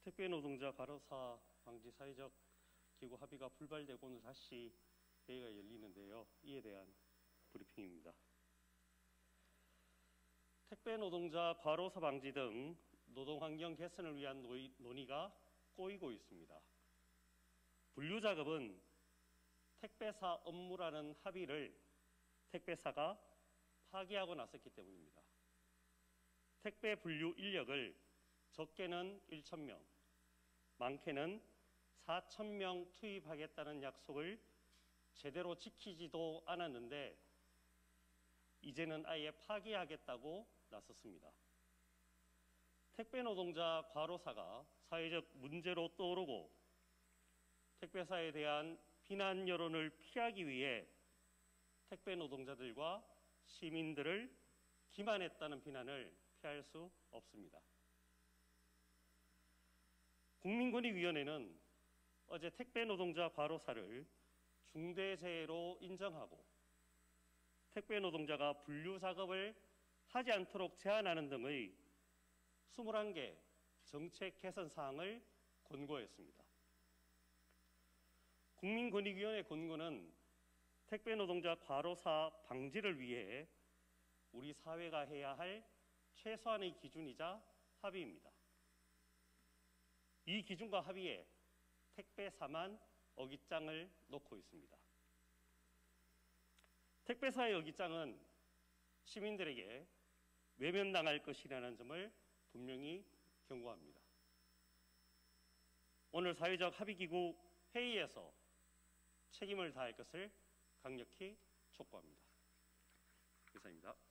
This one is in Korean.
택배 노동자 과로사 방지 사회적 기구 합의가 불발되고 오늘 다시 회의가 열리는데요. 이에 대한 브리핑입니다. 택배 노동자 과로사 방지 등 노동환경 개선을 위한 논의가 꼬이고 있습니다. 분류작업은 택배사 업무라는 합의를 택배사가 파기하고 나섰기 때문입니다. 택배 분류 인력을 적게는 1,000명, 많게는 4,000명 투입하겠다는 약속을 제대로 지키지도 않았는데 이제는 아예 파기하겠다고 나섰습니다. 택배 노동자 과로사가 사회적 문제로 떠오르고 택배사에 대한 비난 여론을 피하기 위해 택배 노동자들과 시민들을 기만했다는 비난을 피할 수 없습니다. 국민권익위원회는 어제 택배 노동자 과로사를 중대재해로 인정하고 택배 노동자가 분류 작업을 하지 않도록 제한하는 등의 21개 정책 개선 사항을 권고했습니다. 국민권익위원회 권고는 택배 노동자 과로사 방지를 위해 우리 사회가 해야 할 최소한의 기준이자 합의입니다. 이 기준과 합의에 택배사만 어깃장을 놓고 있습니다. 택배사의 어깃장은 시민들에게 외면당할 것이라는 점을 분명히 경고합니다. 오늘 사회적 합의기구 회의에서 책임을 다할 것을 강력히 촉구합니다. 이상입니다.